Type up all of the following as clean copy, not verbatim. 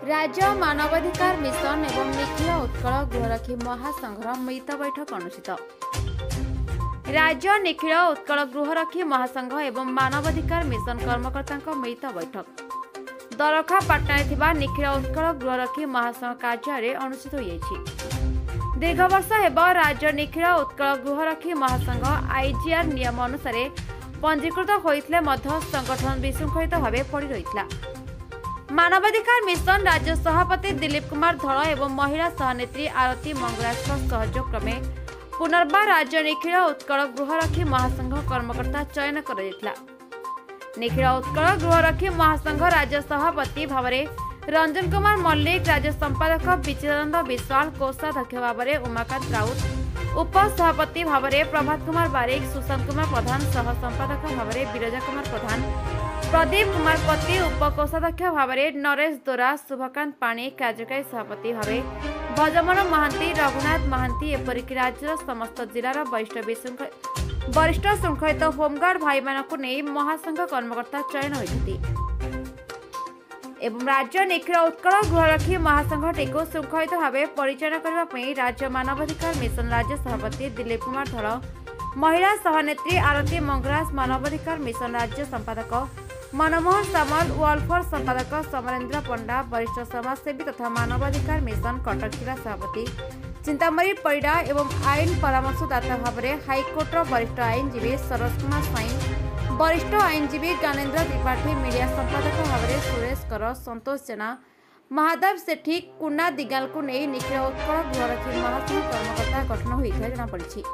राज्य मानवाधिकार मिशन एवं निखिल उत्कल गृहरक्षी महासंघर मिलित बैठक अनुष्ठित। राज्य निखिल उत्कल गृहरक्षी महासंघ एवं मानवाधिकार मिशन कर्मकर्ता मिलित बैठक दरखापाटना निखिल उत्कल गृहरक्षी महासंघ कार्यालय अनुष्ठित होती। दीर्घ वर्ष हेब राज्य निखिल उत्कल गृहरक्षी महासंघ आईजीआर नियम अनुसार पंजीकृत होइथिले मध्य संगठन विशृंखलित भाव पड़ रही। मानवाधिकार मिशन राज्य सभापति दिलीप कुमार धल एवं महिला सहनेत्री आरती मंगराज सहयोग क्रमे पुनर्बार राज्य निखिल उत्कल गृहरक्षी महासंघ कर्मकर्ता चयन कर निखिल उत्कल गृहरक्षी महासंघ राज्य सभापति भाव रंजन कुमार मल्लिक, राज्य संपादक विचिदानंद विश्वाल, कोषाध्यक्ष भाव उमाकांत राउत, उपसभापति भाव प्रभात कुमार बारिक, सुशांत कुमार प्रधान, सह संपादक भाव विरजा कुमार प्रधान, प्रदीप कुमार पति, उपकोषाध्यक्ष भाव नरेश दोरा, शुभकांत पाणी, कार्यकारी सभापति भाव भजमन महांती, रघुनाथ महांती, एपरिक राज्यर समस्त जिलार वरिष्ठ श्रृंखलित होमगार्ड भाई मानकु नहीं महासंघ कर्मकर्ता चयन होती एवं राज्य निखिल उत्कल गृहरक्षी महासंघटी को श्रृंखलित भाव परिचालन करने राज्य मानवाधिकार मिशन राज्य सभापति दिलीप कुमार धल, महिला सभानेत्री आरती मंगराज, मानवाधिकार मिशन राज्य संपादक मनमोहन सामल, वेलफेयर संपादक समरेन्द्र पंडा, वरिष्ठ समाजसेवी तथा मानवाधिकार मिशन कटक जिला सभापति चिंतामणि परिडा एवं आईन परामर्शदाता भाव हाईकोर्टर वरिष्ठ आईनजीवी सरोज कुमार स्वाई, वरिष्ठ आईनजीवी ज्ञानेन्द्र त्रिपाठी, मीडिया संपादक भाव सुरेश कर, संतोष जेना, महादेव सेठी, कुन्ना दिगाल को नहीं निखिल उत्कल गृहरक्षी महासंघ कर्मकर्ता गठन होता जनापड़ी।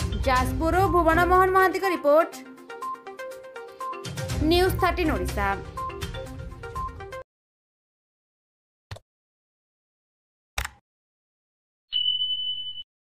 Jajpur Bhuvan Mohan Mohanty report, news 13 Odisha.